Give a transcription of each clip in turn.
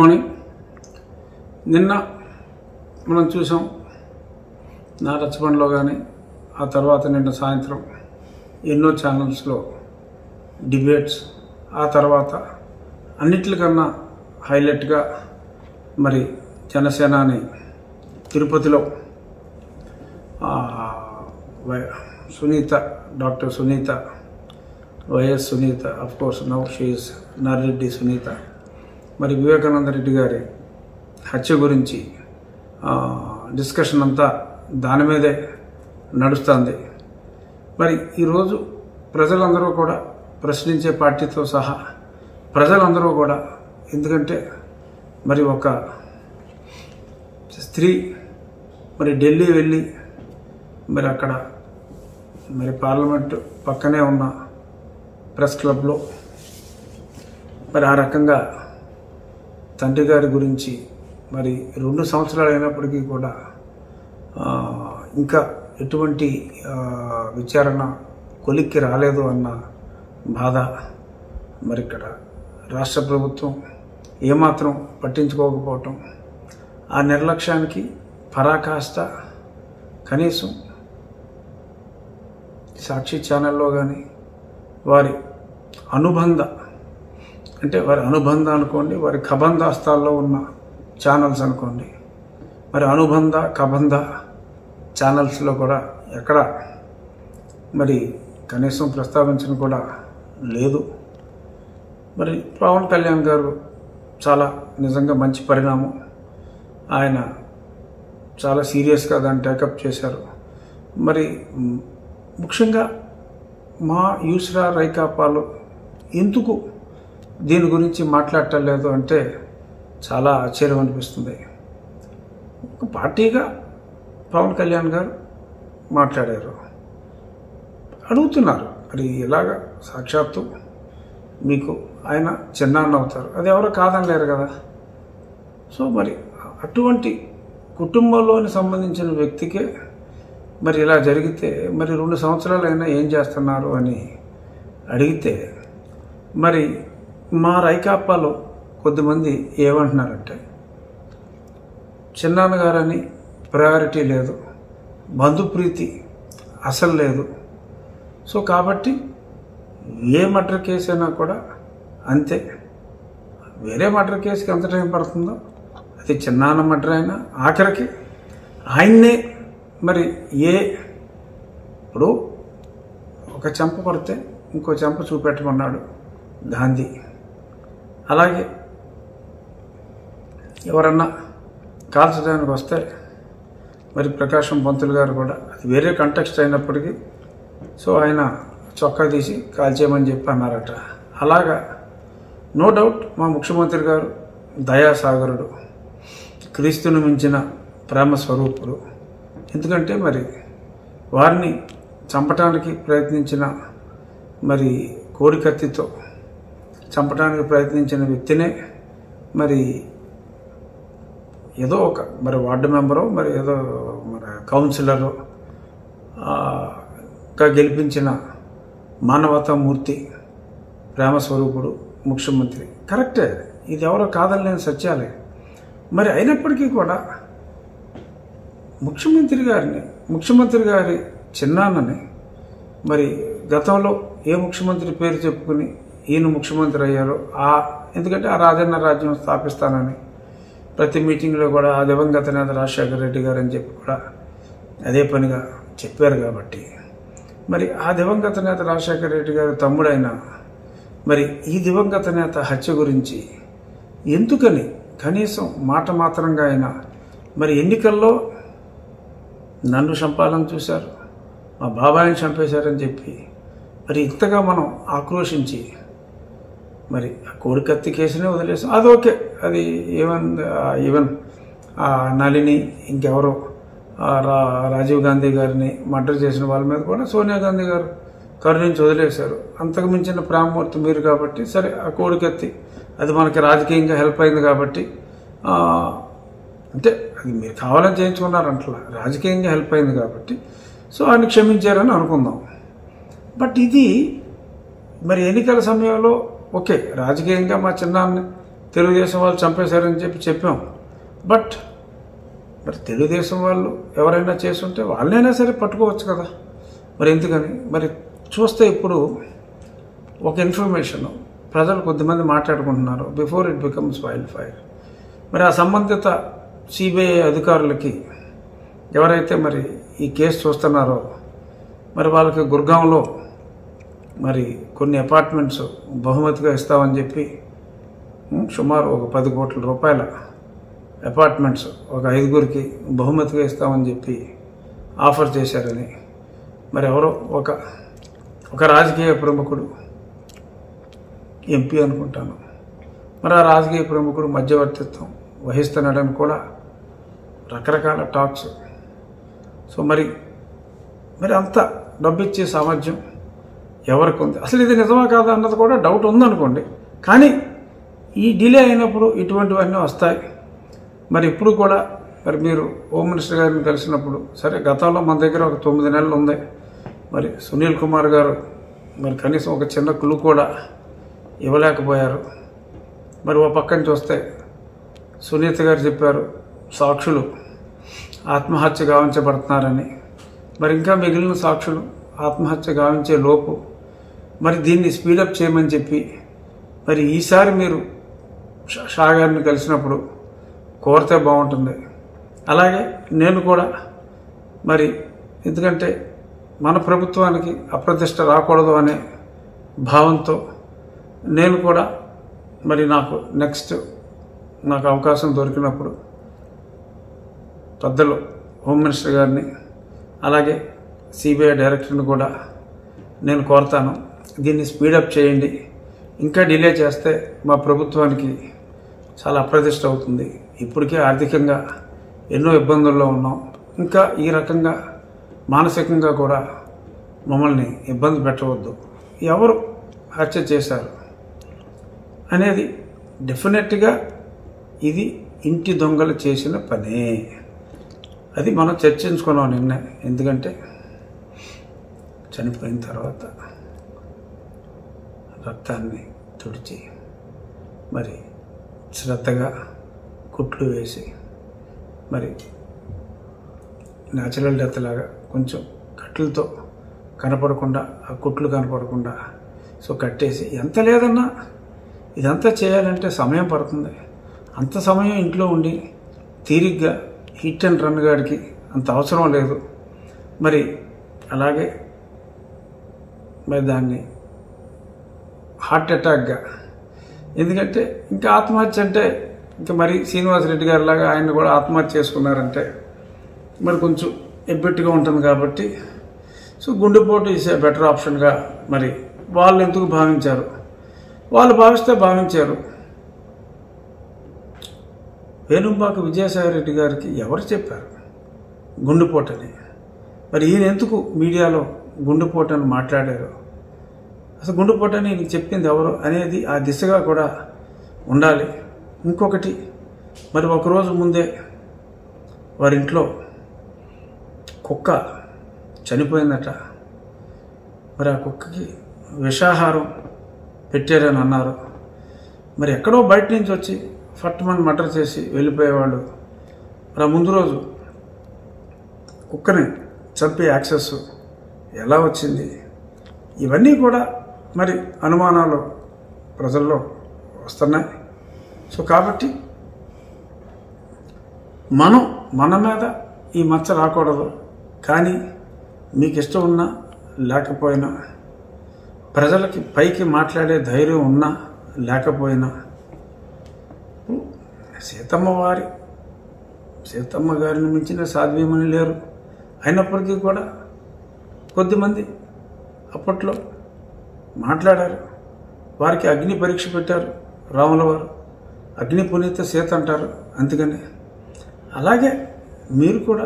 Morning. నిన్న మనం చూసాం నా రచ్చబండలో కానీ ఆ తర్వాత నిన్న సాయంత్రం ఎన్నో ఛానల్స్లో డిబేట్స్, ఆ తర్వాత అన్నిటికన్నా హైలైట్గా మరి జనసేనాని తిరుపతిలో Sunitha, doctor Sunitha, YS Sunitha, of course now she is Narreddy Sunitha, మరి వివేకానంద రెడ్డి గారి హత్య గురించి డిస్కషన్ అంతా దాని మీదే నడుస్తుంది. మరి ఈరోజు ప్రజలందరూ కూడా ప్రశ్నించే పార్టీతో సహా ప్రజలందరూ కూడా, ఎందుకంటే మరి ఒక స్త్రీ మరి ఢిల్లీ వెళ్ళి మరి అక్కడ మరి పార్లమెంటు పక్కనే ఉన్న ప్రెస్ క్లబ్లో మరి ఆ రకంగా తండ్రి గారి గురించి మరి 2 సంవత్సరాలు అయినప్పటికీ కూడా ఇంకా ఎటువంటి విచారణ కొలిక్కి రాలేదు అన్న బాధ. మరి ఇక్కడ రాష్ట్ర ప్రభుత్వం ఏమాత్రం పట్టించుకోకపోవటం, ఆ నిర్లక్ష్యానికి పరాకాష్ట కనీసం సాక్షి ఛానల్లో కానీ వారి అనుబంధ, అంటే వారి అనుబంధ అనుకోండి, వారి కబంధాస్తాల్లో ఉన్న ఛానల్స్ అనుకోండి, మరి అనుబంధ కబంధ ఛానల్స్లో కూడా ఎక్కడ మరి కనీసం ప్రస్తావించడం కూడా లేదు. మరి పవన్ కళ్యాణ్ గారు చాలా నిజంగా మంచి పరిణామం. ఆయన చాలా సీరియస్గా దాన్ని టేకప్ చేశారు. మరి ముఖ్యంగా మా యూస్రా రైకాపాలు ఎందుకు దీని గురించి మాట్లాడటం లేదు అంటే చాలా ఆశ్చర్యం అనిపిస్తుంది. ఒక పార్టీగా పవన్ కళ్యాణ్ గారు మాట్లాడారు, అడుగుతున్నారు. మరి ఇలాగ సాక్షాత్తు మీకు ఆయన చిన్నాన్న అవుతారు, అది ఎవరో కాదనలేరు కదా. సో మరి అటువంటి కుటుంబంలోని సంబంధించిన వ్యక్తికే మరి ఇలా జరిగితే మరి 2 సంవత్సరాలైనా ఏం చేస్తున్నారు అని అడిగితే, మరి మా రైకాపాలో కొద్దిమంది ఏమంటున్నారంటే చిన్నాన్నగారని ప్రయారిటీ లేదు, బంధుప్రీతి అసలు లేదు. సో కాబట్టి ఏ మర్డర్ కేసు అయినా కూడా అంతే. వేరే మర్డర్ కేసుకి ఎంత టైం పడుతుందో అది చిన్నాన్న మర్డర్ అయినా ఆఖరికి ఆయన్నే మరి ఇప్పుడు ఒక చెంప పడితే ఇంకో చెంప చూపెట్టమన్నాడు గాంధీ. అలాగే ఎవరన్నా కాల్చడానికి వస్తే మరి ప్రకాశం పంతులు గారు కూడా, అది వేరే కంటెక్స్ట్ అయినప్పటికీ సో ఆయన చొక్కా తీసి కాల్చేయమని చెప్పి అన్నారట. అలాగా నో డౌట్ మా ముఖ్యమంత్రి గారు దయాసాగరుడు, క్రీస్తుని మించిన ప్రేమ స్వరూపుడు. ఎందుకంటే మరి వారిని చంపటానికి ప్రయత్నించిన మరి కోడికత్తితో చంపటానికి ప్రయత్నించిన వ్యక్తినే మరి ఏదో ఒక మరి వార్డు మెంబరో మరి ఏదో మరి కౌన్సిలరో గా గెలిపించిన మానవతామూర్తి, ప్రేమ స్వరూపుడు ముఖ్యమంత్రి. కరెక్టే, ఇది ఎవరో కాదనలేని సత్యాలే. మరి అయినప్పటికీ కూడా ముఖ్యమంత్రి గారి చిన్నాన్నని మరి గతంలో ఏ ముఖ్యమంత్రి పేరు చెప్పుకుని ఈయన ముఖ్యమంత్రి అయ్యారో ఎందుకంటే ఆ రాజన్న రాజ్యం స్థాపిస్తానని ప్రతి మీటింగ్లో కూడా ఆ దివంగత నేత రాజశేఖర రెడ్డి గారు అని చెప్పి కూడా అదే పనిగా చెప్పారు. కాబట్టి మరి ఆ దివంగత నేత రాజశేఖర రెడ్డి గారి తమ్ముడైన మరి ఈ దివంగత నేత హత్య గురించి ఎందుకని కనీసం మాట మాత్రంగా అయినా మరి ఎన్నికల్లో నన్ను చంపాలని చూశారు, మా బాబాయిని చంపేశారని చెప్పి మరి ఇంతగా మనం ఆక్రోషించి మరి ఆ కోడికత్తి కేసునే వదిలేసాం. అది ఓకే, అది ఈవెన్ నళిని ఇంకెవరో రాజీవ్ గాంధీ గారిని మర్డర్ చేసిన వాళ్ళ మీద కూడా సోనియా గాంధీ గారు కరుణించి వదిలేశారు. అంతకు మించిన ప్రేమమూర్తి మీరు కాబట్టి సరే ఆ కోడికత్తి అది మనకి రాజకీయంగా హెల్ప్ అయింది కాబట్టి, అంటే అది మీరు కావాలని చేయించుకున్నారంటలా, రాజకీయంగా హెల్ప్ అయింది కాబట్టి సో ఆయన క్షమించారని అనుకుందాం. బట్ ఇది మరి ఎన్నికల సమయంలో ఓకే, రాజకీయంగా మా చిన్నాన్ని తెలుగుదేశం వాళ్ళు చంపేశారని చెప్పాం. బట్ మరి తెలుగుదేశం వాళ్ళు ఎవరైనా చేస్తుంటే వాళ్ళైనా సరే పట్టుకోవచ్చు కదా. మరి ఎందుకని మరి చూస్తే ఇప్పుడు ఒక ఇన్ఫర్మేషన్ ప్రజలు కొద్దిమంది మాట్లాడుకుంటున్నారు before it becomes wild fire. మరి ఆ సంబంధిత సిబిఐ అధికారులకి ఎవరైతే మరి ఈ కేసు చూస్తున్నారో మరి వాళ్ళకి గుర్గాంలో మరి కొన్ని అపార్ట్మెంట్స్ బహుమతిగా ఇస్తామని చెప్పి సుమారు ఒక 10 కోట్ల రూపాయల అపార్ట్మెంట్స్ ఒక 5గురికి బహుమతిగా ఇస్తామని చెప్పి ఆఫర్ చేశారని మరి ఎవరో ఒక రాజకీయ ప్రముఖుడు, ఎంపీ అనుకుంటాను, మరి ఆ రాజకీయ ప్రముఖుడు మధ్యవర్తిత్వం వహిస్తున్నాడని కూడా రకరకాల టాక్స్. సో మరి అంత డబ్బిచ్చే సామర్థ్యం ఎవరికి ఉంది? అసలు ఇది నిజమా కాదా అన్నది కూడా డౌట్ ఉందనుకోండి. కానీ ఈ డిలే అయినప్పుడు ఇటువంటివన్నీ వస్తాయి. మరి ఇప్పుడు కూడా మరి మీరు హోమ్ మినిస్టర్ గారిని కలిసినప్పుడు సరే గతంలో మన దగ్గర ఒక 9 నెలలు ఉంది. మరి సునీల్ కుమార్ గారు మరి కనీసం ఒక చిన్న క్లూ కూడా ఇవ్వలేకపోయారు. మరి ఓ పక్కన చూస్తే సునీత గారు చెప్పారు సాక్షులు ఆత్మహత్య గావించబడుతున్నారని. మరి ఇంకా మిగిలిన సాక్షులు ఆత్మహత్య గావించే లోపు మరి దీన్ని స్పీడప్ చేయమని చెప్పి మరి ఈసారి మీరు షా గారిని కలిసినప్పుడు కోరితే బాగుంటుంది. అలాగే నేను కూడా మరి ఎందుకంటే మన ప్రభుత్వానికి అప్రతిష్ట రాకూడదు అనే భావంతో నేను కూడా మరి నాకు అవకాశం దొరికినప్పుడు పెద్దలు హోమ్ మినిస్టర్ గారిని అలాగే సిబిఐ డైరెక్టర్ని కూడా నేను కోరుతాను, దీన్ని స్పీడప్ చేయండి. ఇంకా డిలే చేస్తే మా ప్రభుత్వానికి చాలా అప్రతిష్ట అవుతుంది. ఇప్పటికే ఆర్థికంగా ఎన్నో ఇబ్బందుల్లో ఉన్నాం. ఇంకా ఈ రకంగా మానసికంగా కూడా మమ్మల్ని ఇబ్బంది పెట్టవద్దు. ఎవరు హత్య చేశారు అనేది డెఫినెట్గా ఇది ఇంటి దొంగలు చేసిన పనే. అది మనం చర్చించుకున్నాం నిన్న. ఎందుకంటే చనిపోయిన తర్వాత రక్తాన్ని తుడిచి మరి శ్రద్ధగా కుట్లు వేసి మరి న్యాచురల్ డెత్ లాగా కొంచెం కట్లతో కనపడకుండా ఆ కుట్లు కనపడకుండా సో కట్టేసి ఎంత లేదన్నా ఇదంతా చేయాలంటే సమయం పడుతుంది. అంత సమయం ఇంట్లో ఉండి తీరిగ్గా హిట్ అండ్ రన్ గాడికి అంత అవసరం లేదు. మరి అలాగే మరి దాన్ని హార్ట్ అటాక్గా, ఎందుకంటే ఇంకా ఆత్మహత్య అంటే ఇంకా మరి శ్రీనివాసరెడ్డి గారి లాగా ఆయన కూడా ఆత్మహత్య చేసుకున్నారంటే మరి కొంచెం ఎబ్బెట్టుగా ఉంటుంది. కాబట్టి సో గుండెపోటు ఈజ్ ఏ బెటర్ ఆప్షన్గా మరి వాళ్ళు ఎందుకు భావించారు, వాళ్ళు భావిస్తే భావించారు. వేణుంపాక విజయసాయిరెడ్డి గారికి ఎవరు చెప్పారు గుండెపోటని? మరి ఈయన ఎందుకు మీడియాలో గుండెపోటని మాట్లాడారు? అసలు గుండెపోటని ఈయనకి చెప్పింది ఎవరు అనేది ఆ దిశగా కూడా ఉండాలి. ఇంకొకటి మరి ఒకరోజు ముందే వారింట్లో కుక్క చనిపోయిందట. మరి ఆ కుక్కకి విషాహారం పెట్టారని అన్నారు. మరి ఎక్కడో బయట నుంచి వచ్చి ఫట్టుమని మర్డర్ చేసి వెళ్ళిపోయేవాళ్ళు మరి ముందు రోజు కుక్కని చంపే యాక్సెస్ ఎలా వచ్చింది? ఇవన్నీ కూడా మరి అనుమానాలు ప్రజల్లో వస్తున్నాయి. సో కాబట్టి మన మీద ఈ మచ్చ రాకూడదు. కానీ మీకు ఇష్టం ఉన్నా లేకపోయినా, ప్రజలకి పైకి మాట్లాడే ధైర్యం ఉన్నా లేకపోయినా, సీతమ్మ గారిని మించిన సాధ్వీమని లేరు. అయినప్పటికీ కూడా కొద్దిమంది అప్పట్లో మాట్లాడారు. వారికి అగ్ని పరీక్ష పెట్టారు రాముల వారు. అగ్ని పునీత సీత అంటారు. అందుకని అలాగే మీరు కూడా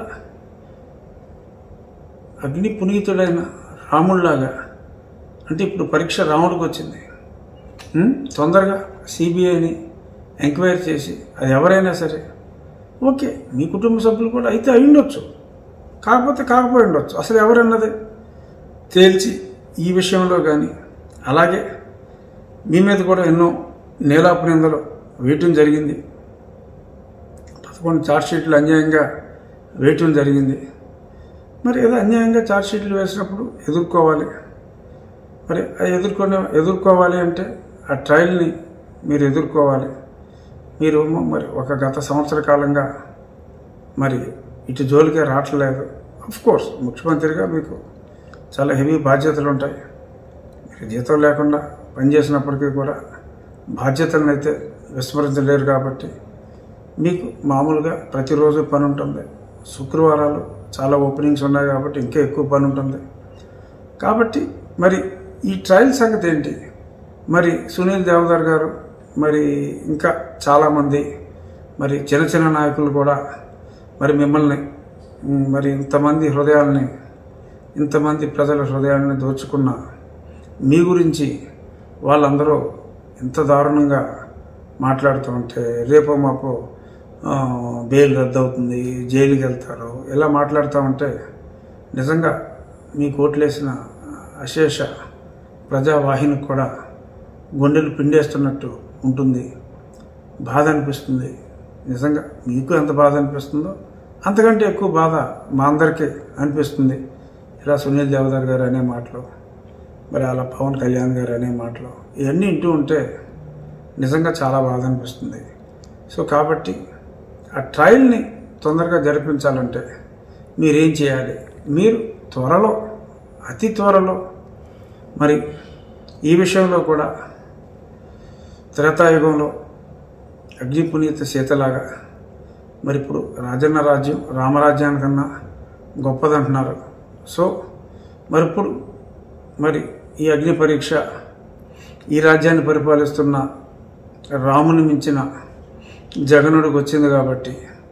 అగ్ని పునీతుడైన రాముడిలాగా, అంటే ఇప్పుడు పరీక్ష రాముడికి వచ్చింది. తొందరగా సిబిఐని ఎంక్వైరీ చేసి అది ఎవరైనా సరే ఓకే, మీ కుటుంబ సభ్యులు కూడా అయితే అయి ఉండొచ్చు, కాకపోయి ఉండొచ్చు. అసలు ఎవరన్నది తేల్చి ఈ విషయంలో కానీ, అలాగే మీ మీద కూడా ఎన్నో నేలాపు నిందలు వేయటం జరిగింది. 11 ఛార్జ్షీట్లు అన్యాయంగా వేయటం జరిగింది. మరి ఏదో అన్యాయంగా ఛార్జ్షీట్లు వేసినప్పుడు ఎదుర్కోవాలి. మరి ఎదుర్కోవాలి అంటే ఆ ట్రయల్ని మీరు ఎదుర్కోవాలి. మీరు మరి ఒక గత సంవత్సర కాలంగా మరి ఇటు జోలికే రావట్లేదు. కోర్స్ ముఖ్యమంత్రిగా మీకు చాలా హెవీ బాధ్యతలు ఉంటాయి. మీరు జీతం లేకుండా పనిచేసినప్పటికీ కూడా బాధ్యతలను అయితే విస్మరించలేరు. కాబట్టి మీకు మామూలుగా ప్రతిరోజు పని ఉంటుంది. శుక్రవారాలు చాలా ఓపెనింగ్స్ ఉన్నాయి కాబట్టి ఇంకా ఎక్కువ పని ఉంటుంది. కాబట్టి మరి ఈ ట్రయల్ సంగతి ఏంటి? మరి సునీల్ దేవధర్ గారు మరి ఇంకా చాలామంది మరి చిన్న చిన్న నాయకులు కూడా మరి మిమ్మల్ని మరి ఇంతమంది ప్రజల హృదయాన్ని దోచుకున్న మీ గురించి వాళ్ళందరూ ఎంత దారుణంగా మాట్లాడుతూ ఉంటే రేపో మాపో బెయిల్ రద్దు అవుతుంది, జైలుకి వెళ్తారు, ఇలా మాట్లాడుతూ ఉంటే నిజంగా మీకు ఓట్లేసిన అశేష ప్రజావాహినికి కూడా గుండెలు పిండేస్తున్నట్టు ఉంటుంది. బాధ అనిపిస్తుంది. నిజంగా మీకు ఎంత బాధ అనిపిస్తుందో అంతకంటే ఎక్కువ బాధ మా అందరికీ అనిపిస్తుంది. ఇలా సునీల్ దేవధర్ గారు అనే మాటలు, మరి అలా పవన్ కళ్యాణ్ గారు అనే మాటలు ఇవన్నీ వింటూ ఉంటే నిజంగా చాలా బాధ అనిపిస్తుంది. సో కాబట్టి ఆ ట్రయల్ని తొందరగా జరిపించాలంటే మీరేం చేయాలి? మీరు అతి త్వరలో మరి ఈ విషయంలో కూడా త్రేతాయుగంలో అగ్ని పునీత సీతలాగా మరి ఇప్పుడు రాజన్న రాజ్యం రామరాజ్యానికన్నా గొప్పదంటున్నారు. సో మరి ఇప్పుడు మరి ఈ అగ్ని పరీక్ష ఈ రాజ్యాన్ని పరిపాలిస్తున్న రాముని మించిన జగనుడికి వచ్చింది. కాబట్టి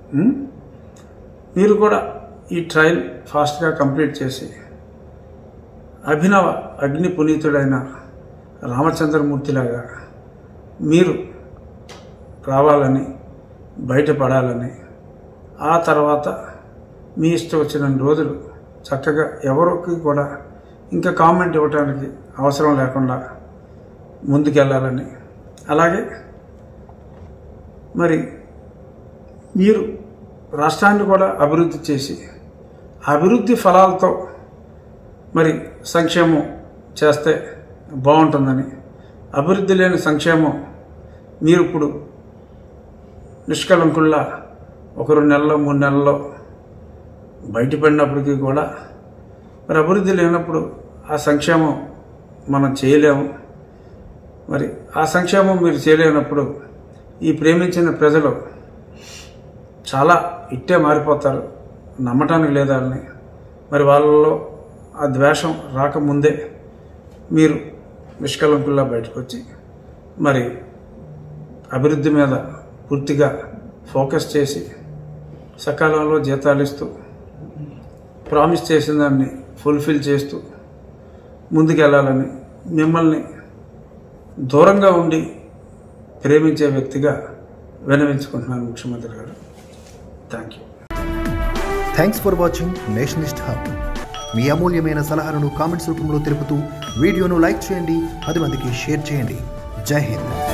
మీరు కూడా ఈ ట్రయల్ ఫాస్ట్గా కంప్లీట్ చేసి అభినవ అగ్ని పునీతుడైన రామచంద్రమూర్తిలాగా మీరు రావాలని, బయటపడాలని, ఆ తర్వాత మీ ఇష్టం వచ్చిన రోజులు చక్కగా ఎవరికి కూడా ఇంకా కామెంట్ ఇవ్వడానికి అవసరం లేకుండా ముందుకెళ్ళాలని, అలాగే మరి మీరు రాష్ట్రాన్ని కూడా అభివృద్ధి చేసి అభివృద్ధి ఫలాలతో మరి సంక్షేమం చేస్తే బాగుంటుందని, అభివృద్ధి లేని సంక్షేమం మీరు ఇప్పుడు నిష్కలంకుల్లా 1-2 నెలల్లో 3 నెలల్లో బయటపడినప్పటికీ కూడా మరి అభివృద్ధి లేనప్పుడు ఆ సంక్షేమం మనం చేయలేము. మరి ఆ సంక్షేమం మీరు చేయలేనప్పుడు ఈ ప్రేమించిన ప్రజలు చాలా ఇట్టే మారిపోతారు, నమ్మటానికి లేదని. మరి వాళ్ళలో ఆ ద్వేషం రాకముందే మీరు నిష్కలంకుల్లా బయటకు వచ్చి మరి అభివృద్ధి మీద పూర్తిగా ఫోకస్ చేసి సకాలంలో జీతాలు ఇస్తూ ప్రామిస్ చేసిన దాన్ని ఫుల్ఫిల్ చేస్తూ ముందుకెళ్ళాలని మిమ్మల్ని దూరంగా ఉండి ప్రేమించే వ్యక్తిగా విన్నవించుకుంటున్నాను ముఖ్యమంత్రి గారు. Thank you. Thanks for watching nationalist hub. మీ అమూల్యమైన సలహాలను కామెంట్స్ రూపంలో తెలుపుతూ వీడియోను లైక్ చేయండి, 10 మందికి షేర్ చేయండి. జై హింద్.